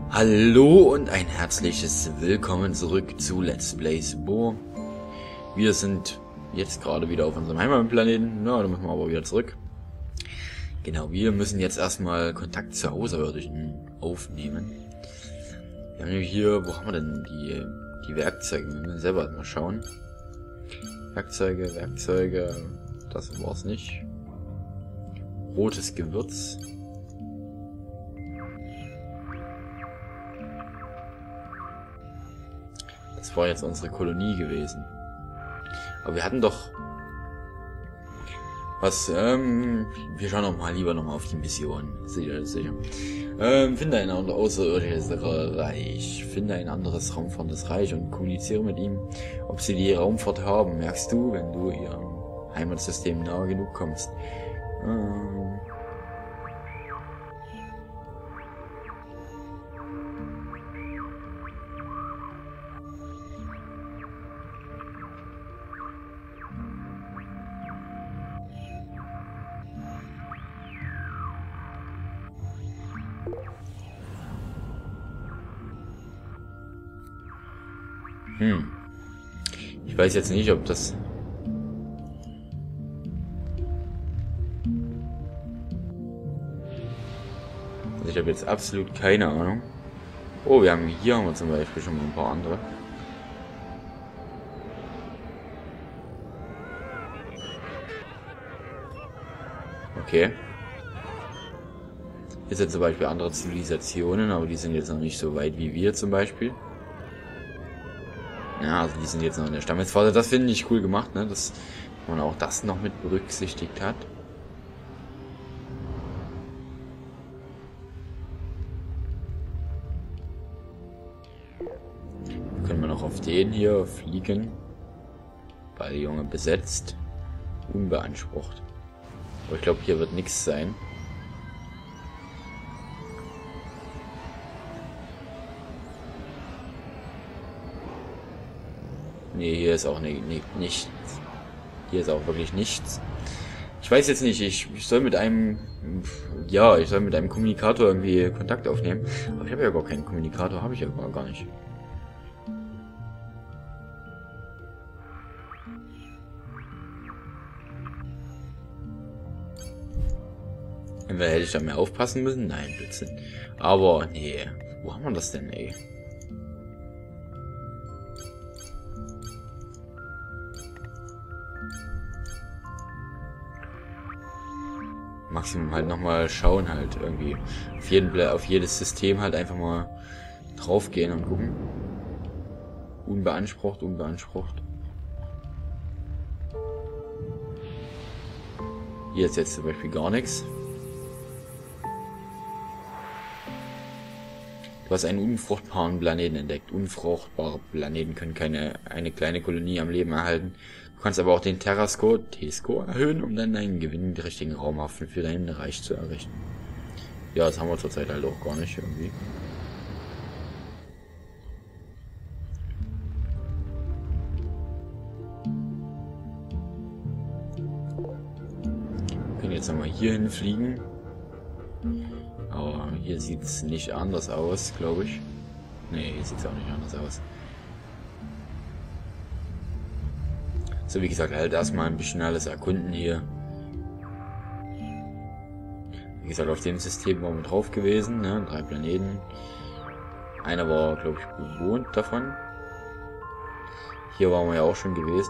Hallo und ein herzliches Willkommen zurück zu Let's Play Spore. Wir sind jetzt gerade wieder auf unserem Heimatplaneten. Na, da müssen wir aber wieder zurück. Genau, wir müssen jetzt erstmal Kontakt zu Außerirdischen aufnehmen. Wir haben nämlich hier, wo haben wir denn die Werkzeuge? Wir müssen selber mal schauen. Werkzeuge, das war's nicht. Rotes Gewürz. Das war jetzt unsere Kolonie gewesen. Aber wir hatten doch was, wir schauen auch mal lieber nochmal auf die Mission. Sicher. Finde ein außerirdisches Reich. Finde ein anderes raumfahrendes Reich und kommuniziere mit ihm, ob sie die Raumfahrt haben. Merkst du, wenn du ihrem Heimatsystem nahe genug kommst. Ich weiß jetzt nicht, ob das... Also ich habe jetzt absolut keine Ahnung. Oh, hier haben wir zum Beispiel schon mal ein paar andere. Okay. Hier sind zum Beispiel andere Zivilisationen, aber die sind jetzt noch nicht so weit wie wir zum Beispiel. Ja, also die sind jetzt noch in der Stammesphase. Das finde ich cool gemacht, ne? Dass man auch das noch mit berücksichtigt hat. Können wir noch auf den hier fliegen. Balljunge besetzt. Unbeansprucht. Aber ich glaube, hier wird nichts sein. Nee, hier ist auch nichts. Hier ist auch wirklich nichts. Ich weiß jetzt nicht, ich soll mit einem... Ja, ich soll mit einem Kommunikator irgendwie Kontakt aufnehmen. Aber ich habe ja gar keinen Kommunikator, habe ich ja gar nicht. Hätte ich da mehr aufpassen müssen? Nein, Blödsinn. Aber, nee. Wo haben wir das denn, ey? Maximum halt nochmal schauen halt irgendwie. Auf jedes System halt einfach mal draufgehen und gucken. Unbeansprucht. Hier ist jetzt zum Beispiel gar nichts. Du hast einen unfruchtbaren Planeten entdeckt. Unfruchtbare Planeten können eine kleine Kolonie am Leben erhalten. Du kannst aber auch den T-Score erhöhen, um dann deinen Gewinn den richtigen Raumhafen für dein Reich zu errichten. Ja, das haben wir zurzeit halt auch gar nicht irgendwie. Wir können jetzt nochmal hier hinfliegen. Aber hier sieht es nicht anders aus, glaube ich. Nee, hier sieht es auch nicht anders aus. So, wie gesagt, halt erstmal ein bisschen alles erkunden hier. Wie gesagt, auf dem System waren wir drauf gewesen, ne? 3 Planeten. Einer war, glaube ich, bewohnt davon. Hier waren wir ja auch schon gewesen.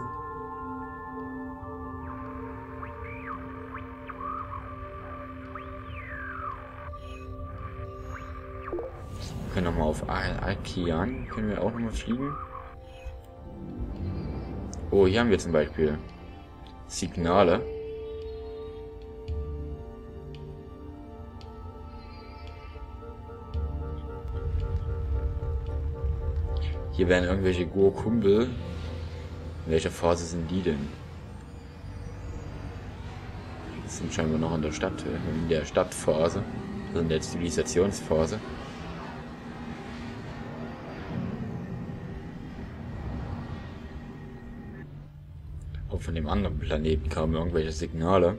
Wir können nochmal auf Alkian, können wir auch nochmal fliegen. Oh, hier haben wir zum Beispiel Signale. Hier werden irgendwelche Gurkumbel. In welcher Phase sind die denn? Die sind scheinbar noch in der Stadtphase. Also in der Zivilisationsphase. Auch von dem anderen Planeten kamen irgendwelche Signale.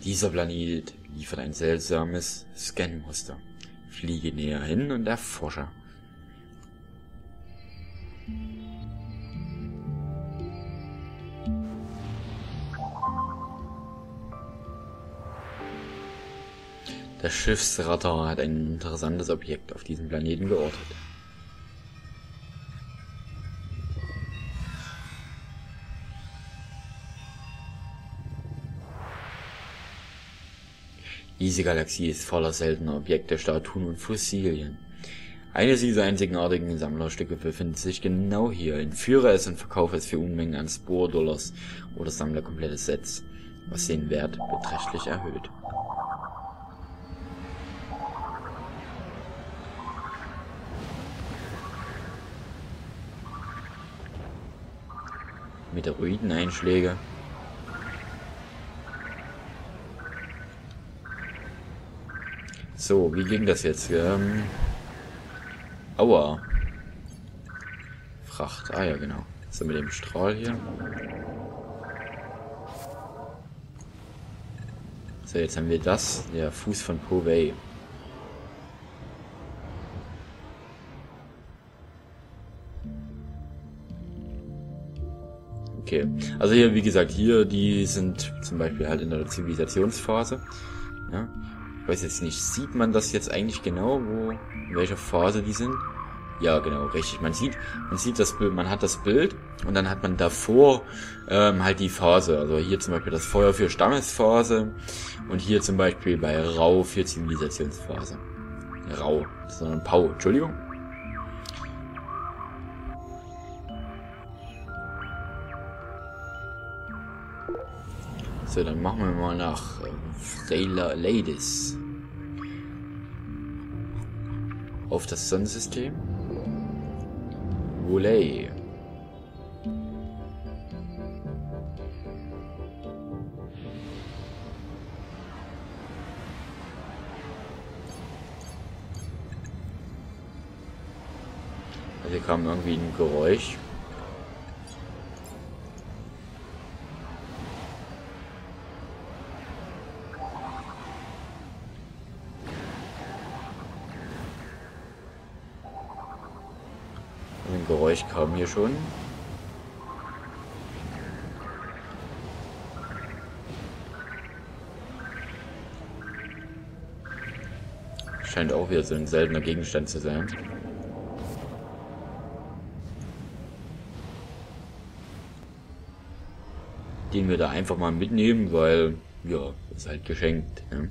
Dieser Planet liefert ein seltsames Scan-Muster. Fliege näher hin und erforsche. Das Schiffsradar hat ein interessantes Objekt auf diesem Planeten geortet. Diese Galaxie ist voller seltener Objekte, Statuen und Fossilien. Eines dieser einzigartigen Sammlerstücke befindet sich genau hier. Entführe es und verkaufe es für Unmengen an Spore-Dollars oder sammle komplette Sets, was den Wert beträchtlich erhöht. Meteoriteneinschläge. So, wie ging das jetzt? Aua. Fracht. Ah ja, genau. So, mit dem Strahl hier. So, jetzt haben wir das. Der Fuß von Poway. Okay. Also hier, wie gesagt, hier, die sind zum Beispiel halt in der Zivilisationsphase. Ja. Ich weiß jetzt nicht, sieht man das jetzt eigentlich genau, in welcher Phase die sind? Ja, genau, richtig. Man sieht das Bild, man hat das Bild und dann hat man davor halt die Phase. Also hier zum Beispiel das Feuer für Stammesphase und hier zum Beispiel bei Rau für Zivilisationsphase. Rau, sondern Pau, Entschuldigung. So, dann machen wir mal nach Sailor Ladies. Auf das Sonnensystem. Wolay. Also hier kam irgendwie ein Geräusch. Ein Geräusch kam hier schon. Scheint auch wieder so ein seltener Gegenstand zu sein. Den wir da einfach mal mitnehmen, weil, ja, ist halt geschenkt. Ne?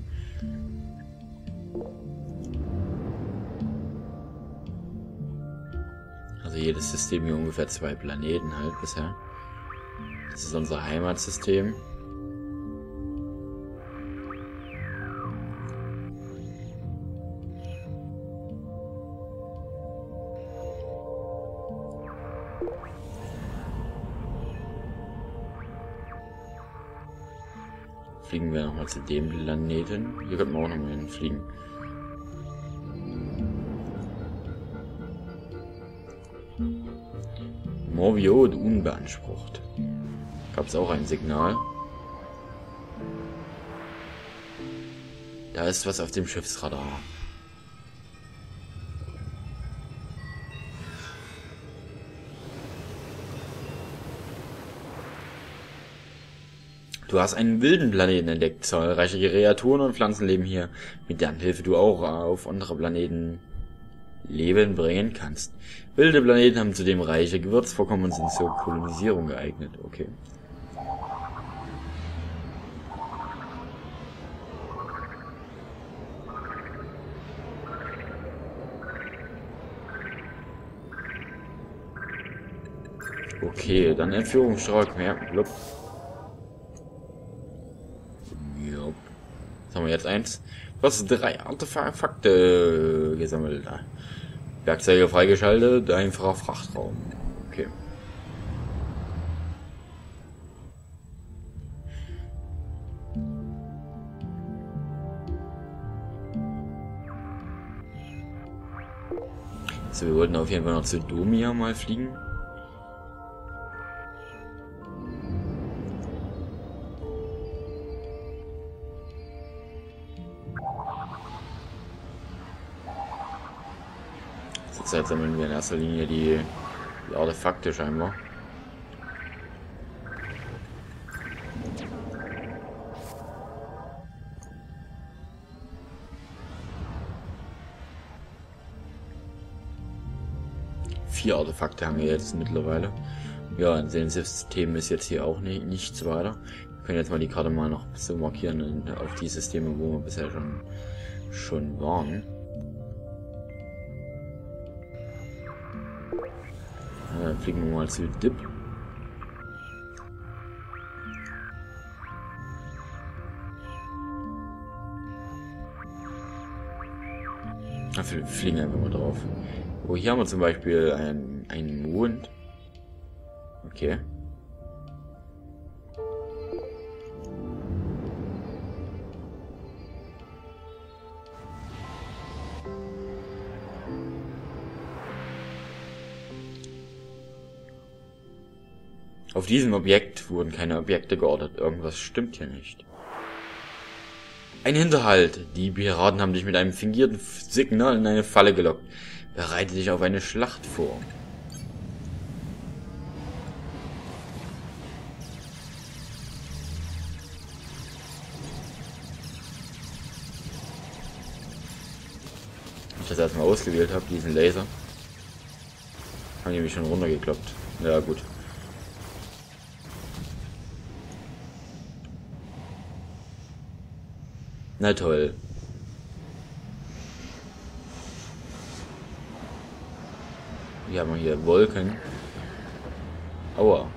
Also jedes System hier ungefähr 2 Planeten halt bisher. Das ist unser Heimatsystem. Fliegen wir nochmal zu dem Planeten. Hier könnten wir auch nochmal hinfliegen. Morbiod unbeansprucht. Gab es auch ein Signal. Da ist was auf dem Schiffsradar. Du hast einen wilden Planeten entdeckt. Zahlreiche Kreaturen und Pflanzen leben hier, mit deren Hilfe du auch auf andere Planeten Leben bringen kannst. Wilde Planeten haben zudem reiche Gewürzvorkommen und sind zur Kolonisierung geeignet. Okay. Okay, dann Entführungsstrahl, mehr. Blub. Jupp. Was haben wir jetzt? 1. Was? 3 Artefakte gesammelt. Werkzeuge freigeschaltet, einfacher Frachtraum. Okay. So, wir wollten auf jeden Fall noch zu Domia mal fliegen. Zurzeit sammeln wir in erster Linie die Artefakte scheinbar. Vier Artefakte haben wir jetzt mittlerweile. Ja, in den Systemen ist jetzt hier auch nichts weiter. Wir können jetzt mal die Karte mal noch so markieren auf die Systeme, wo wir bisher schon waren. Ja, dann fliegen wir mal zu Dip. Wir fliegen einfach mal drauf. Oh, hier haben wir zum Beispiel einen Mond. Okay. Auf diesem Objekt wurden keine Objekte geortet. Irgendwas stimmt hier nicht. Ein Hinterhalt. Die Piraten haben dich mit einem fingierten Signal in eine Falle gelockt. Bereite dich auf eine Schlacht vor. Ich das erstmal ausgewählt habe, diesen Laser. Haben die mich schon runtergekloppt. Ja, gut. Na toll. Wir haben hier Wolken. Aua.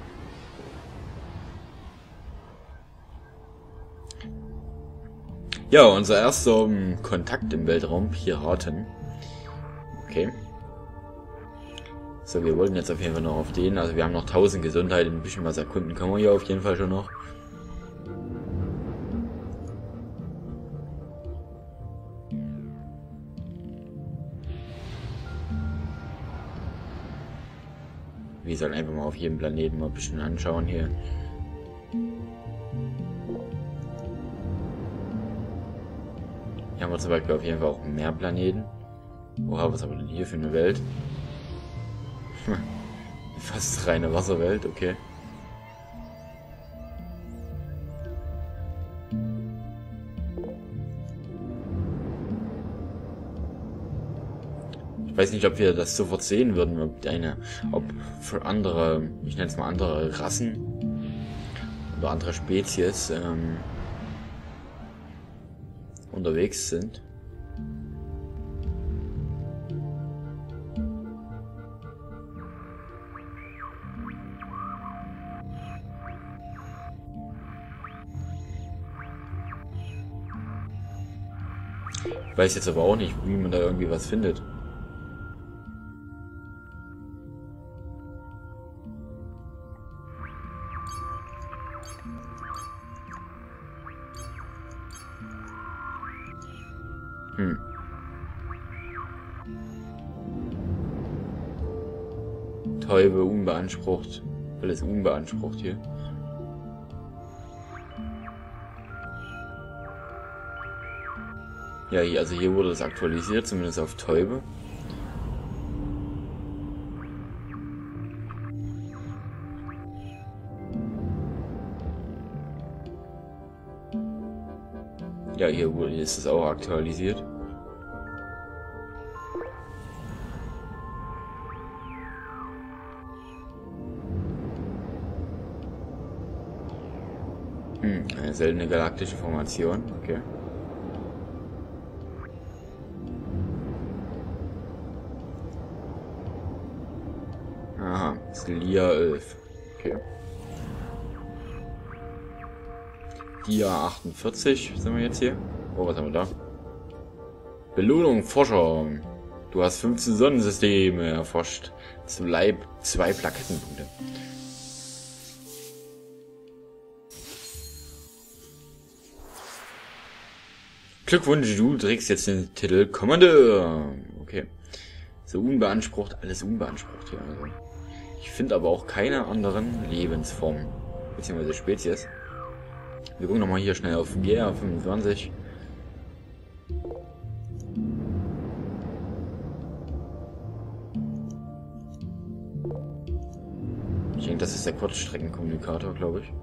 Ja, unser erster Kontakt im Weltraum. Piraten. Okay. So, wir wollten jetzt auf jeden Fall noch auf den. Also wir haben noch 1000 Gesundheit. Ein bisschen was erkunden können wir hier auf jeden Fall schon noch. Wir sollen einfach mal auf jedem Planeten mal ein bisschen anschauen hier. Hier haben wir zum Beispiel auf jeden Fall auch mehr Planeten. Oha, was haben wir denn hier für eine Welt? Fast reine Wasserwelt, okay. Ich weiß nicht, ob wir das sofort sehen würden, ob für andere, ich nenne es mal andere Rassen oder andere Spezies unterwegs sind. Ich weiß jetzt aber auch nicht, wie man da irgendwie was findet. Täube unbeansprucht. Alles unbeansprucht hier. Ja, also hier wurde es aktualisiert, zumindest auf Täube. Ja, hier ist es auch aktualisiert. Eine seltene galaktische Formation, okay. Aha, Slia 11, okay. Dia 48, sind wir jetzt hier? Oh, was haben wir da? Belohnung, Forscher. Du hast 15 Sonnensysteme erforscht. Zum Leib 2 Plakettenpunkte. Glückwunsch, du trägst jetzt den Titel Kommandeur. Okay. So unbeansprucht, alles unbeansprucht hier. Also. Ich finde aber auch keine anderen Lebensformen, beziehungsweise Spezies. Wir gucken nochmal hier schnell auf GR 25. denke, das ist der Kurzstreckenkommunikator, glaube ich.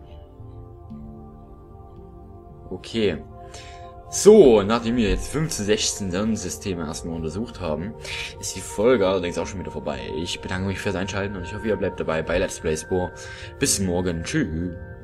Okay. So, nachdem wir jetzt 15, 16 Sonnensysteme erstmal untersucht haben, ist die Folge allerdings auch schon wieder vorbei. Ich bedanke mich fürs Einschalten und ich hoffe, ihr bleibt dabei bei Let's Play Spore. Bis morgen. Tschüss.